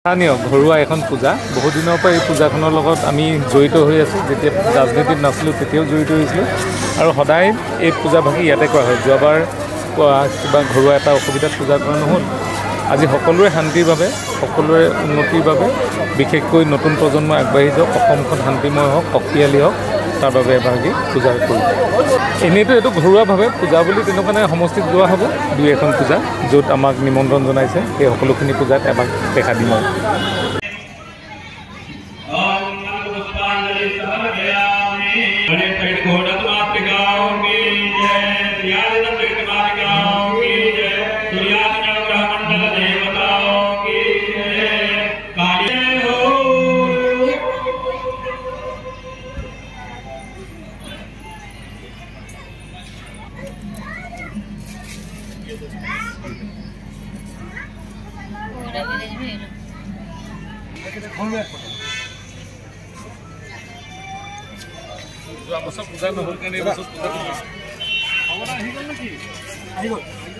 স্থানীয় ঘৰুৱা এখন পূজা বহু দিনৰ পৰা এই পূজাখনৰ লগত আমি জড়িত হৈ আছোঁ। যেতিয়া ৰাজনীতিত নাছিলোঁ তেতিয়াও জড়িত হৈছিলোঁ আৰু সদায় এই পূজাভাগি ইয়াতে কৰা হয়। যোৱাবাৰ কিবা ঘৰুৱা এটা অসুবিধাত পূজা কৰা নহ'ল। আজি সকলোৰে শান্তিৰ বাবে, সকলোৰে উন্নতিৰ বাবে, বিশেষকৈ নতুন প্ৰজন্ম আগবাঢ়ি যাওক, অসমখন শান্তিময় হওক, শক্তিশালী হওক, তাৰ বাবে এভাগি পূজা কৰিম। এনেইতো এইটো ঘৰুৱাভাৱে পূজা বুলি তেনেকুৱা নাই, সমষ্টিত যোৱা হ'ব দুই এখন পূজা, য'ত আমাক নিমন্ত্ৰণ জনাইছে। সেই সকলোখিনি পূজাত এবাৰ দেখা দিম আৰু। যোৱা বছৰ পূজা নহ'ল কাৰণে এই বছৰ পূজা